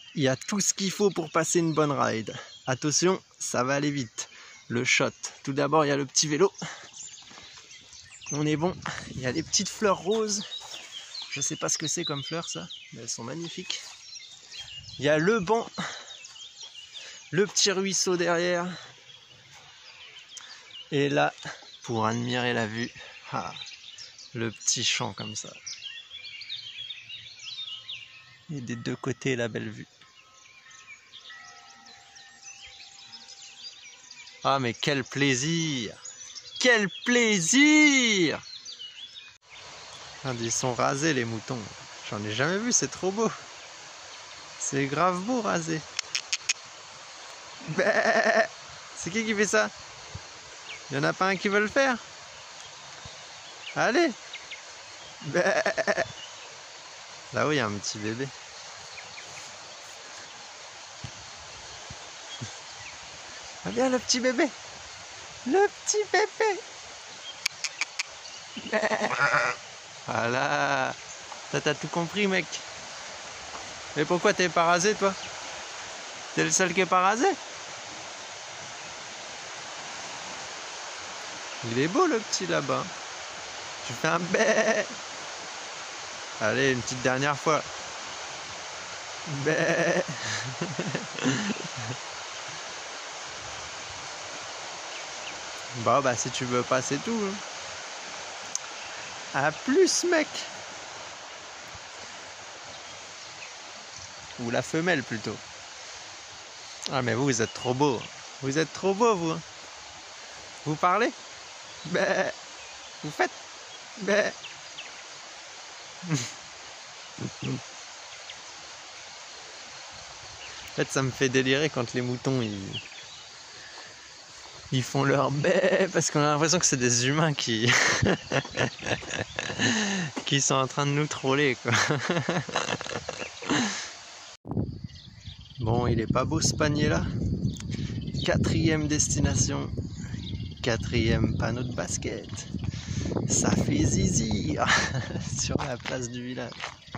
il y a tout ce qu'il faut pour passer une bonne ride. Attention, ça va aller vite. Le shot. Tout d'abord, il y a le petit vélo. On est bon. Il y a les petites fleurs roses. Je sais pas ce que c'est comme fleurs ça, mais elles sont magnifiques. Il y a le banc. Le petit ruisseau derrière. Et là, pour admirer la vue, le petit champ comme ça. Et des deux côtés, la belle vue. Ah mais quel plaisir! Quel plaisir! Ils sont rasés les moutons. J'en ai jamais vu, c'est trop beau. C'est grave beau rasé. C'est qui fait ça? Il n'y en a pas un qui veut le faire? Allez! Là-haut, il y a un petit bébé. Ah bien, le petit bébé! Le petit bébé! Voilà! T'as tout compris, mec! Mais pourquoi t'es pas rasé, toi? T'es le seul qui est pas rasé? Il est beau, le petit, là-bas. Tu fais un bé. Allez, une petite dernière fois. Bé. Bon, bah, si tu veux pas, c'est tout. À plus, mec. Ou la femelle, plutôt. Ah, mais vous êtes trop beau. Vous êtes trop beau, vous. Vous parlez? Bé. Vous faites? Bé. En fait, ça me fait délirer quand les moutons ils font leur bé parce qu'on a l'impression que c'est des humains qui qui sont en train de nous troller, quoi. Bon, il est pas beau ce panier là. 4e destination, 4e panneau de basket. Ça fait zizi sur la place du village.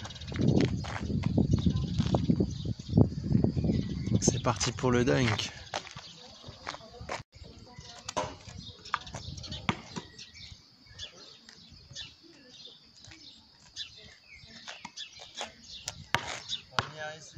C'est parti pour le dunk. On ira ici.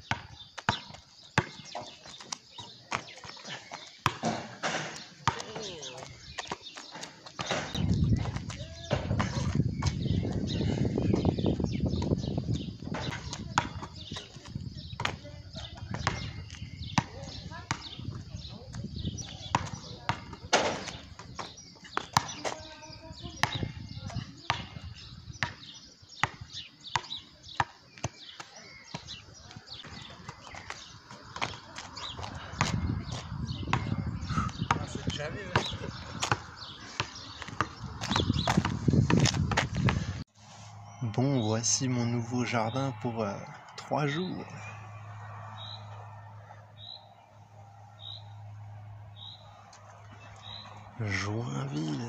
Bon, voici mon nouveau jardin pour 3 jours. Joinville.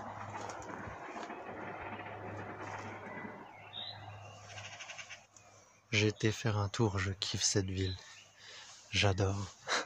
J'ai été faire un tour, je kiffe cette ville. J'adore.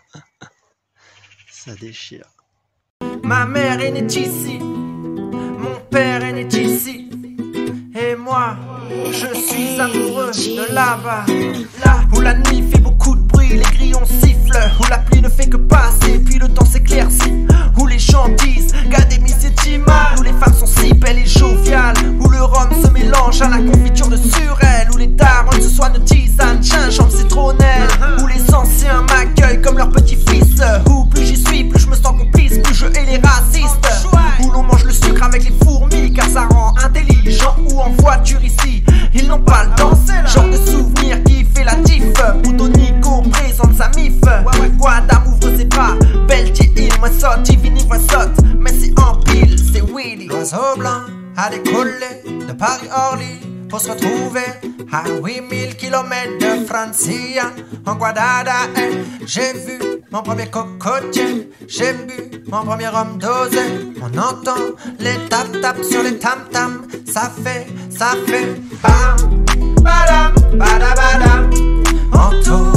Ça déchire. Ma mère est née ici, mon père est né ici, et moi, je suis amoureux de là-bas. Là où la nuit fait beaucoup de bruit, les grillons sifflent, où la pluie ne fait que passer, puis le temps s'éclaircit, où les gens disent Gademi c'est mal, où les femmes sont si belles et joviales, où le rhum se mélange à la confiture de Surelle, où les darons se soignent de tisane, gingembre, citronnelle, où les anciens m'accueillent comme leur petit-fils, où plus j'y suis, plus je me sens complice, plus je hais les racistes, où l'on mange le sucre avec les fourmis car ça rend intelligent, ou en voiture ici, ils n'ont pas le temps, genre de souvenir qui fait la diff, où Donico présente sa mif, Guadam ouvre ses bras, Beltier il moi saute, Tivini moi saute, mais c'est en pile, c'est Willy. L'oiseau blanc a décollé de Paris-Orly pour se retrouver à 8000 km de Francia, en Guadada, j'ai vu mon premier cocotier, j'ai bu mon premier rhum dosé, on entend les tap-tap sur les tam-tam, ça fait bam, badam, badabadam, on tourne